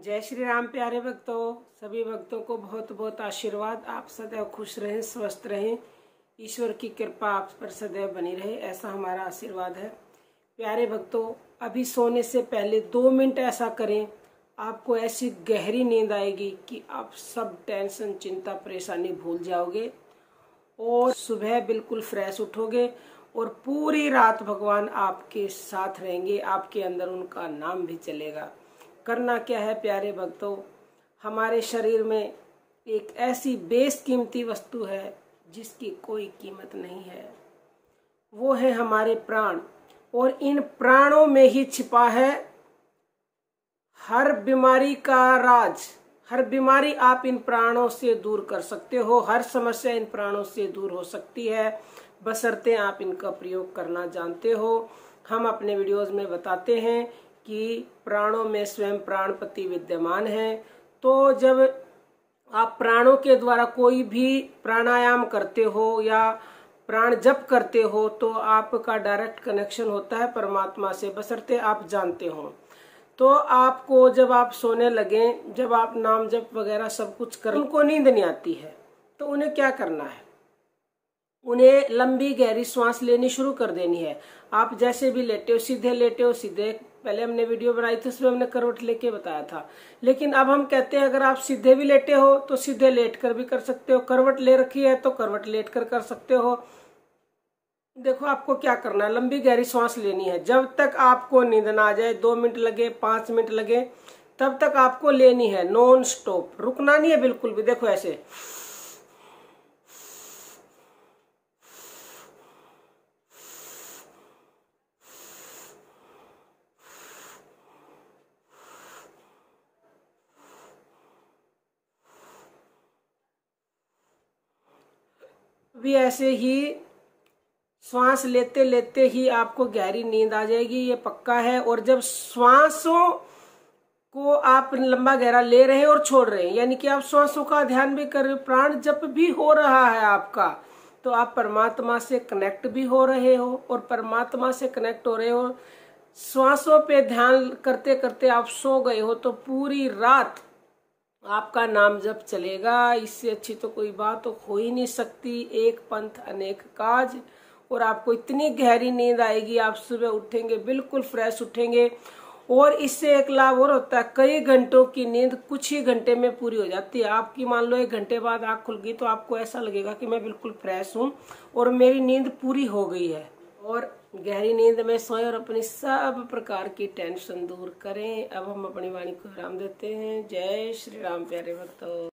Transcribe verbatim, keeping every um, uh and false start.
जय श्री राम प्यारे भक्तों। सभी भक्तों को बहुत बहुत आशीर्वाद। आप सदैव खुश रहें, स्वस्थ रहें, ईश्वर की कृपा आप पर सदैव बनी रहे, ऐसा हमारा आशीर्वाद है। प्यारे भक्तों, अभी सोने से पहले दो मिनट ऐसा करें, आपको ऐसी गहरी नींद आएगी कि आप सब टेंशन, चिंता, परेशानी भूल जाओगे और सुबह बिल्कुल फ्रेश उठोगे और पूरी रात भगवान आपके साथ रहेंगे, आपके अंदर उनका नाम भी चलेगा। करना क्या है प्यारे भक्तों, हमारे शरीर में एक ऐसी बेशकीमती वस्तु है जिसकी कोई कीमत नहीं है, वो है हमारे प्राण। और इन प्राणों में ही छिपा है हर बीमारी का राज। हर बीमारी आप इन प्राणों से दूर कर सकते हो, हर समस्या इन प्राणों से दूर हो सकती है, बशर्ते आप इनका प्रयोग करना जानते हो। हम अपने वीडियोस में बताते हैं कि प्राणों में स्वयं प्राणपति विद्यमान है। तो जब आप प्राणों के द्वारा कोई भी प्राणायाम करते हो या प्राण जप करते हो तो आपका डायरेक्ट कनेक्शन होता है परमात्मा से, बशर्ते आप जानते हो। तो आपको जब आप सोने लगे, जब आप नाम जप वगैरह सब कुछ कर, उनको नींद नहीं आती है, तो उन्हें क्या करना है, उन्हें लंबी गहरी सांस लेनी शुरू कर देनी है। आप जैसे भी लेटे हो, सीधे लेटे हो, सीधे, पहले हमने वीडियो बनाई थी उसमें हमने करवट लेके बताया था, लेकिन अब हम कहते हैं अगर आप सीधे भी लेटे हो तो सीधे लेट कर भी कर सकते हो, करवट ले रखी है तो करवट लेट कर कर सकते हो। देखो आपको क्या करना है, लंबी गहरी सांस लेनी है। जब तक आपको नींद ना आ जाए, दो मिनट लगे, पांच मिनट लगे, तब तक आपको लेनी है, नॉन स्टॉप, रुकना नहीं है बिल्कुल भी। देखो ऐसे भी ऐसे ही श्वास लेते लेते ही आपको गहरी नींद आ जाएगी, ये पक्का है। और जब श्वासों को आप लंबा गहरा ले रहे हैं और छोड़ रहे हैं, यानी कि आप श्वासों का ध्यान भी कर रहे हो, प्राण जप भी हो रहा है आपका, तो आप परमात्मा से कनेक्ट भी हो रहे हो। और परमात्मा से कनेक्ट हो रहे हो, श्वासों पे ध्यान करते करते आप सो गए हो, तो पूरी रात आपका नाम जप चलेगा। इससे अच्छी तो कोई बात तो हो ही नहीं सकती। एक पंथ अनेक काज। और आपको इतनी गहरी नींद आएगी, आप सुबह उठेंगे बिल्कुल फ्रेश उठेंगे। और इससे एक लाभ और होता है, कई घंटों की नींद कुछ ही घंटे में पूरी हो जाती है आपकी। मान लो एक घंटे बाद आँख खुल गई तो आपको ऐसा लगेगा कि मैं बिल्कुल फ्रेश हूँ और मेरी नींद पूरी हो गई है। और गहरी नींद में सोएं और अपनी सब प्रकार की टेंशन दूर करें। अब हम अपनी वाणी को विराम देते हैं। जय श्री राम प्यारे भक्तों।